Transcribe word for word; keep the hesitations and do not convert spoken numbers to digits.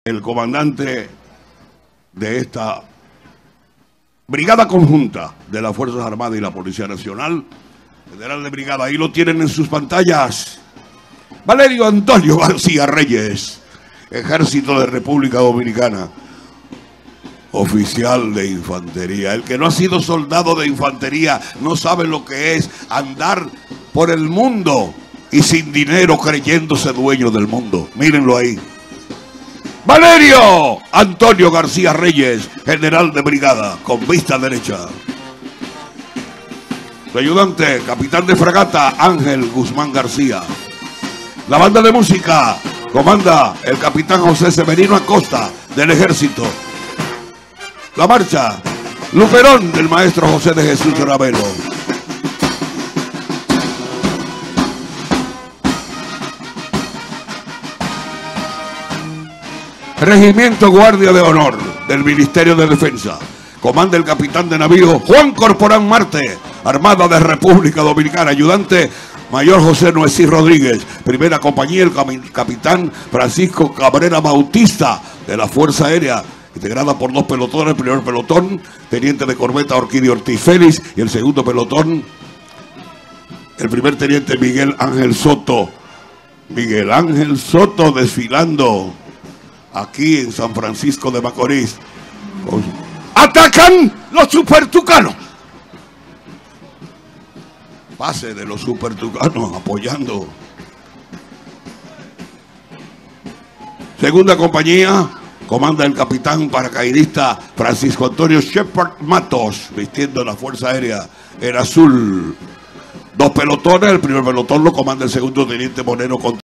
el comandante de esta brigada conjunta de las Fuerzas Armadas y la Policía Nacional, general de brigada. Ahí lo tienen en sus pantallas. Valerio Antonio García Reyes, Ejército de República Dominicana, oficial de infantería. El que no ha sido soldado de infantería no sabe lo que es andar por el mundo y sin dinero creyéndose dueño del mundo. Mírenlo ahí. Valerio Antonio García Reyes, general de brigada, con vista derecha. Su ayudante, capitán de fragata, Ángel Guzmán García. La banda de música comanda el capitán José Severino Acosta, del Ejército. La marcha, Luperón, del maestro José de Jesús Ravelo. Regimiento Guardia de Honor del Ministerio de Defensa. Comanda el capitán de navío Juan Corporán Marte, Armada de República Dominicana. Ayudante mayor José Noesí Rodríguez. Primera compañía el capitán Francisco Cabrera Bautista, de la Fuerza Aérea, integrada por dos pelotones. El primer pelotón, teniente de corbeta Orquídea Ortiz Félix, y el segundo pelotón, el primer teniente Miguel Ángel Soto. Miguel Ángel Soto desfilando aquí en San Francisco de Macorís. ¡Atacan los supertucanos! Pase de los supertucanos apoyando. Segunda compañía comanda el capitán paracaidista Francisco Antonio Shepard Matos, vistiendo la Fuerza Aérea en azul. Dos pelotones, el primer pelotón lo comanda el segundo teniente Moreno Contreras.